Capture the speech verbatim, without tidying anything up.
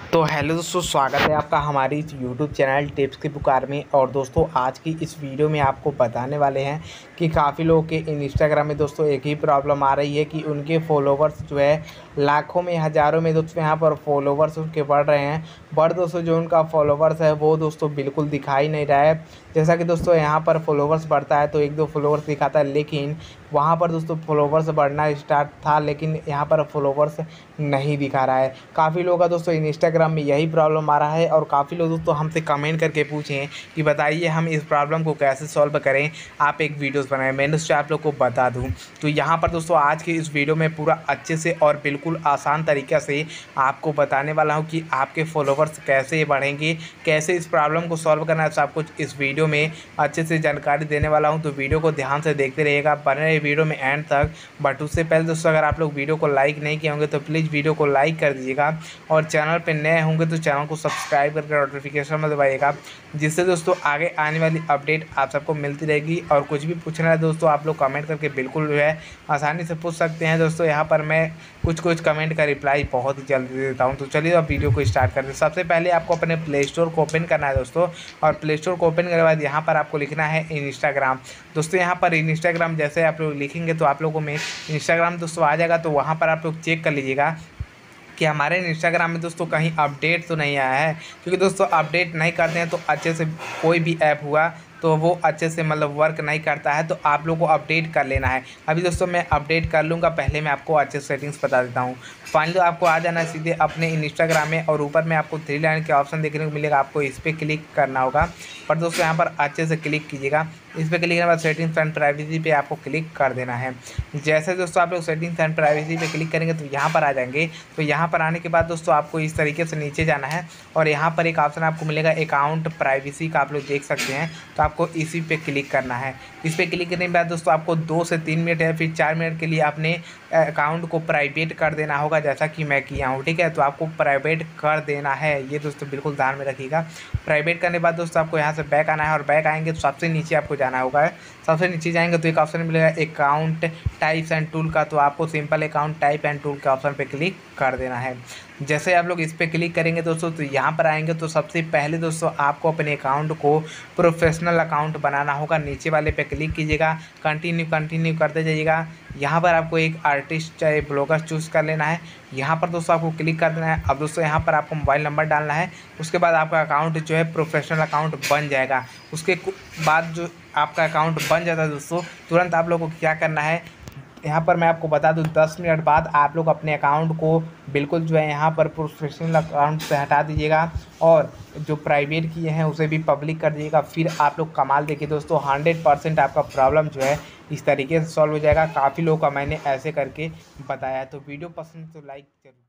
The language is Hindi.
तो हेलो दोस्तों, स्वागत है आपका हमारी इस यूट्यूब चैनल टिप्स की पुकार में। और दोस्तों, आज की इस वीडियो में आपको बताने वाले हैं कि काफ़ी लोगों के इंस्टाग्राम में दोस्तों एक ही प्रॉब्लम आ रही है कि उनके फॉलोवर्स जो है लाखों में हज़ारों में दोस्तों यहाँ पर फॉलोवर्स उनके बढ़ रहे हैं, बट दोस्तों जो उनका फॉलोवर्स है वो दोस्तों बिल्कुल दिखाई नहीं रहा है। जैसा कि दोस्तों यहाँ पर फॉलोवर्स बढ़ता है तो एक दो फॉलोवर्स दिखाता है, लेकिन वहाँ पर दोस्तों फॉलोवर्स बढ़ना स्टार्ट था लेकिन यहाँ पर फॉलोवर्स नहीं दिखा रहा है। काफ़ी लोगों का दोस्तों इंस्टाग्राम में यही प्रॉब्लम आ रहा है और काफ़ी लोग दोस्तों हमसे कमेंट करके पूछें कि बताइए हम इस प्रॉब्लम को कैसे सॉल्व करें, आप एक वीडियोस बनाएं। मैंने उससे आप लोग को बता दूं तो यहाँ पर दोस्तों आज की इस वीडियो में पूरा अच्छे से और बिल्कुल आसान तरीक़े से आपको बताने वाला हूँ कि आपके फॉलोवर्स कैसे बढ़ेंगे, कैसे इस प्रॉब्लम को सॉल्व करना है। सब कुछ इस वीडियो में अच्छे से जानकारी देने वाला हूँ, तो वीडियो को ध्यान से देखते रहिएगा, बने रहिए वीडियो में एंड तक। बट उससे पहले दोस्तों अगर आप लोग वीडियो को लाइक नहीं किए होंगे तो प्लीज़ वीडियो को लाइक कर दीजिएगा, और चैनल पर नए होंगे तो चैनल को सब्सक्राइब करके नोटिफिकेशन में दबाइएगा, जिससे दोस्तों आगे आने वाली अपडेट आप सबको मिलती रहेगी। और कुछ भी पूछना है दोस्तों आप लोग कमेंट करके बिल्कुल जो है आसानी से पूछ सकते हैं। दोस्तों यहाँ पर मैं कुछ कुछ कमेंट का रिप्लाई बहुत ही जल्दी देता हूँ। तो चलिए अब वीडियो को स्टार्ट करते हैं। सबसे पहले आपको अपने प्ले स्टोर को ओपन करना है दोस्तों, और प्ले स्टोर को ओपन करने के बाद यहाँ पर आपको लिखना है इंस्टाग्राम। दोस्तों यहाँ पर इंस्टाग्राम जैसे आप लोग लिखेंगे तो आप लोगों में इंस्टाग्राम दोस्तों आ जाएगा। तो वहाँ पर आप लोग चेक कर लीजिएगा कि हमारे इंस्टाग्राम में दोस्तों कहीं अपडेट तो नहीं आया है, क्योंकि दोस्तों अपडेट नहीं करते हैं तो अच्छे से कोई भी ऐप हुआ तो वो अच्छे से मतलब वर्क नहीं करता है, तो आप लोगों को अपडेट कर लेना है। अभी दोस्तों मैं अपडेट कर लूँगा, पहले मैं आपको अच्छे सेटिंग्स बता देता हूँ। फाइनली आपको आ जाना है सीधे अपने इंस्टाग्राम में, और ऊपर में आपको थ्री लाइन के ऑप्शन देखने को मिलेगा, आपको इस पर क्लिक करना होगा। पर दोस्तों यहाँ पर अच्छे से क्लिक कीजिएगा। इस पर क्लिक करने के बाद सेटिंग्स एंड प्राइवेसी पे आपको क्लिक कर देना है। जैसे दोस्तों आप लोग सेटिंग्स एंड प्राइवेसी पे क्लिक करेंगे तो यहाँ पर आ जाएंगे। तो यहाँ पर आने के बाद दोस्तों आपको इस तरीके से नीचे जाना है, और यहाँ पर एक ऑप्शन आपको मिलेगा अकाउंट प्राइवेसी का, आप लोग देख सकते हैं। तो आपको इसी पे क्लिक करना है। इस पर क्लिक करने के बाद दोस्तों आपको दो से तीन मिनट या फिर चार मिनट के लिए अपने अकाउंट को प्राइवेट कर देना होगा, जैसा कि मैं किया हूँ। ठीक है, तो आपको प्राइवेट कर देना है, ये दोस्तों बिल्कुल ध्यान में रखिएगा। प्राइवेट करने के बाद दोस्तों आपको यहाँ से बैक आना है, और बैक आएंगे तो सबसे नीचे आपको जाना होगा। सबसे नीचे जाएंगे तो एक ऑप्शन मिलेगा अकाउंट टाइप्स एंड टूल का, तो आपको simple account type and tool के ऑप्शन पे क्लिक कर देना है। जैसे आप लोग इस पर क्लिक करेंगे दोस्तों तो यहाँ पर आएंगे तो सबसे पहले दोस्तों आपको अपने अकाउंट को प्रोफेशनल अकाउंट बनाना होगा। नीचे वाले पे क्लिक कीजिएगा, कंटिन्यू कंटिन्यू करते जाइएगा। यहाँ पर आपको एक आर्टिस्ट चाहे ब्लॉगर चूज़ कर लेना है। यहाँ पर दोस्तों आपको क्लिक कर देना है। अब दोस्तों यहाँ पर आपको मोबाइल नंबर डालना है, उसके बाद आपका अकाउंट जो है प्रोफेशनल अकाउंट बन जाएगा। उसके बाद जो आपका अकाउंट बन जाता है दोस्तों, तुरंत आप लोगों को क्या करना है, यहाँ पर मैं आपको बता दूं दस मिनट बाद आप लोग अपने अकाउंट को बिल्कुल जो है यहाँ पर प्रोफेशनल अकाउंट से हटा दीजिएगा, और जो प्राइवेट किए हैं उसे भी पब्लिक कर दीजिएगा। फिर आप लोग कमाल देखिए दोस्तों, हंड्रेड परसेंट आपका प्रॉब्लम जो है इस तरीके से सॉल्व हो जाएगा। काफ़ी लोगों का मैंने ऐसे करके बताया है। तो वीडियो पसंद तो लाइक जरूर।